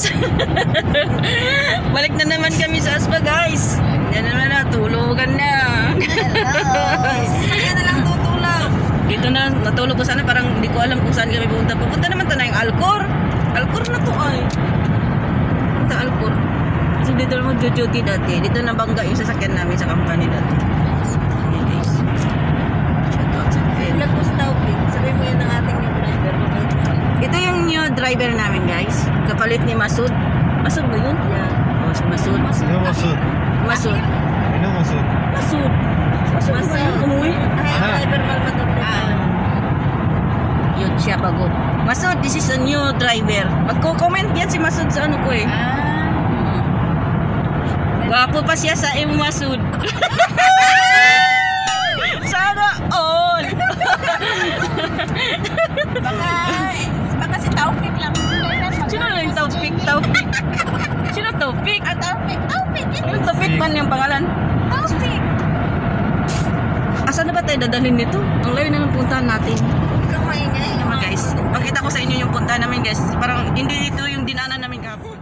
guys. Balik na naman kami sa Aspa guys. Yan naman na, tulugan na. Kaya na lang tutulog. Dito na, natulog ko sana, parang hindi ko alam kung saan kami pupunta. Pupunta naman tayo ng Alcor. Alcor na to ay. Punta Alcor. Kasi dito na mag-duty dati. Dito nabangga yung sasakyan namin sa company dati. Ayan guys. Shout out sa friend. Vlog mo sa Taufik. Sabihin mo yan ng ating new driver. Ito yung new driver namin guys. Kapalit ni Masud. Masud ba yun? Yeah. Oh, si Masud. Sino Masud? Masud. Sino Masud? Masud. Masud ba yun? Umuwi? Ay, ang driver malmadog. Yun siya bago. Masud, this is a new driver. Magko-comment yan si Masud sa ano ko eh. Gwapo pa siya sa imo Masud. Sana all. Baka si Taufik lang. Sino lang yung Taufik? Taufik. Sino Taufik? Taufik. Taufik. Yung Taufik man yung pangalan. Taufik. Asan na ba tayo dadalhin nito? Ang layo na ng puntahan natin. Ikaw maingay. Naman guys, pakita ko sa inyo yung puntahan namin guys. Parang hindi dito yung dinaanan namin kahapon.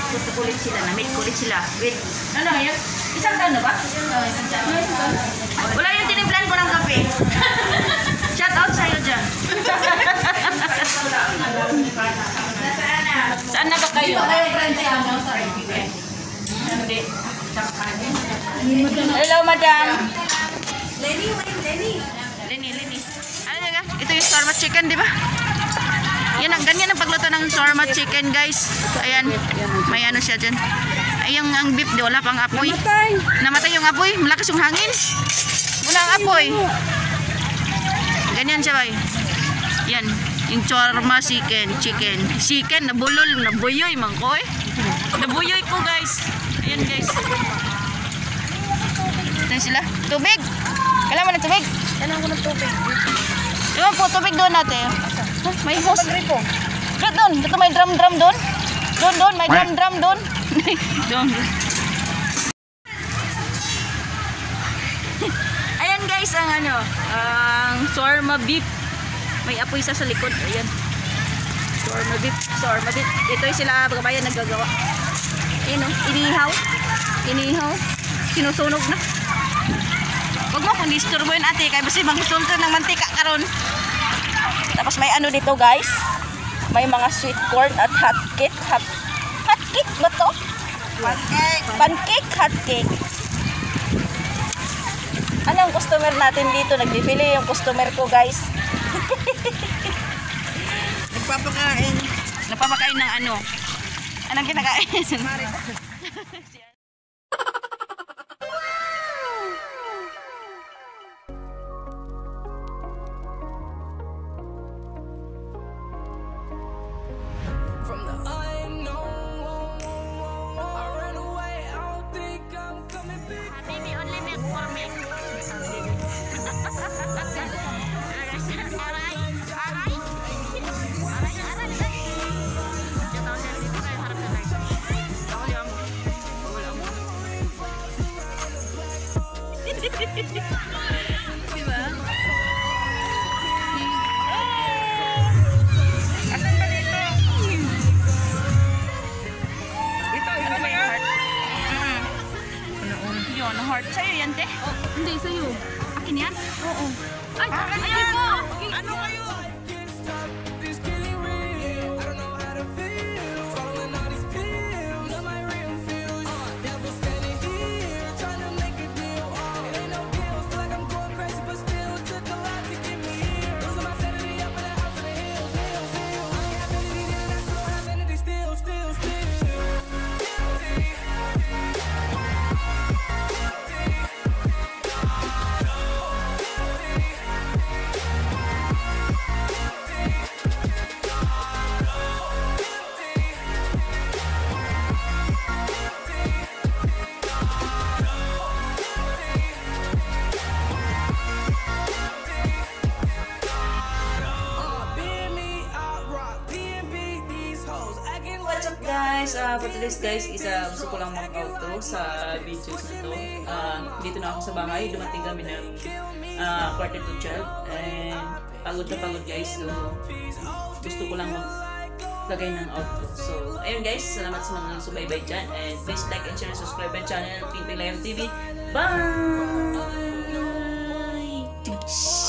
Gusto ko ulit sila. Na-meet ko ulit sila. Wait. Ano yun? Isang taon na ba? Isang taon. Wala yung tinimplan ko ng kape. Shout out sa'yo dyan. Saan na ba kayo? Hindi. Hello, madam. Lenny, wait, Lenny. Lenny. Ano nga? Ito yung shawarma chicken, di ba? Yan ang ganyan ang pagluto ng shawarma chicken, guys. Ayan. May ano siya dyan. Ay, ang beef, di wala pang apoy. Namatay yung apoy. Malakas yung hangin. Wala ang apoy. Ganyan siya, bay. Yan. Yung shawarma chicken. Chicken, nabulol, nabuyoy, mangkoy. Nabuyoy ko, guys. Ayan, guys. Ito sila. Tubig. Kailangan mo ng tubig? Kailangan ko ng tubig. Diba po, tubig doon natin. Huh, may hose. Doon. Dito may drum doon. Doon. May drum doon. Doon. Ayan guys, ang shawarma beef. May apoy sa likod. Ayan. Shawarma beef. Ito yung sila kabayan naggagawa. Ayan o, inihaw. Sinusunog na. Huwag mo kung disturboin ate, kaya basta mangsulto ng mantika karon. Tapos may ano dito guys, may mga sweet corn at hot cake. Hot cake ba to? Pancake, hot cake. Ano ang customer natin dito? Nagbibili yung customer ko guys. Nagpapakain ng ano? Anong kinakain? From the unknown, I ran away. I don't think I'm coming back. Baby, only milk for me. Diba? Asan ba dito? Ito may heart. Yun, heart. Sa'yo yan, te? Hindi, sa'yo. Akin yan? Oo. Ay, ayan mo! Ano kayo? This getting real. I don't know how to feel. Swallowing all these pills. Not my real feels. Devil standing here, trying to make a deal. It ain't no deal. Feel like I'm going crazy, but still took a lot to get me here. Losing my sanity up in the house of the hills. I ain't have anything, then I still have sanity. Still. What's up guys? For today's guys gusto ko lang mag-outro sa videos na to. Dito na ako sa bahay. Dumating kami ng quarter to 12 and pagod na pagod guys. So gusto ko lang maglagay ng outro. So ayun guys, salamat sa mga subaybay dyan and please like and share and subscribe my channel Pinpay Live TV. Bye!